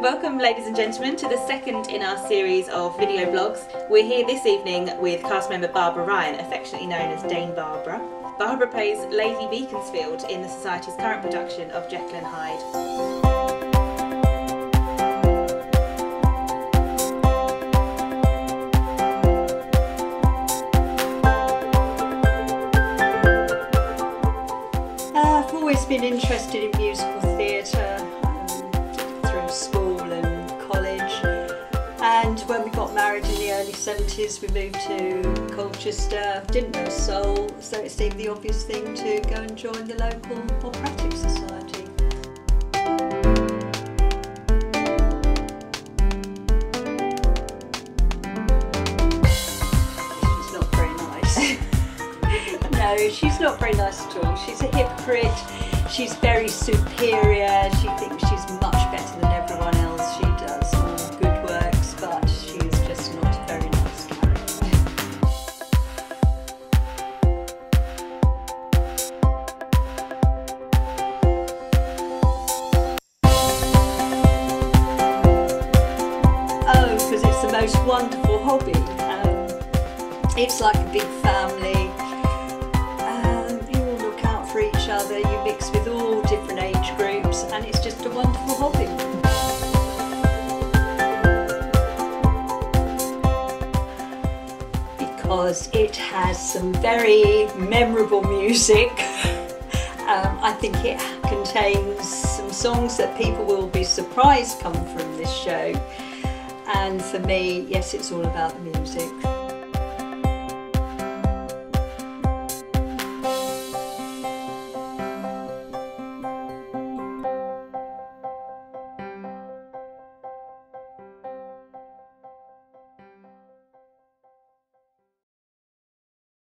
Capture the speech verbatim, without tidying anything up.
Welcome, ladies and gentlemen, to the second in our series of video blogs. We're here this evening with cast member Barbara Ryan, affectionately known as Dame Barbara. Barbara plays Lady Beaconsfield in the Society's current production of Jekyll and Hyde. I've always been interested in musical theatre um, through school and college, and when we got married in the early seventies we moved to Colchester. Didn't know a soul, so it seemed the obvious thing to go and join the local Operatic Society. She's not very nice. No, she's not very nice at all. She's a hypocrite, she's very superior, she thinks she's much better than everyone else. She does all good works, but she's just not a very nice character. Oh, because it's the most wonderful hobby. Um, it's like a big family. For each other, you mix with all different age groups, and it's just a wonderful hobby. Because it has some very memorable music. um, I think it contains some songs that people will be surprised come from this show, and for me, yes, it's all about the music.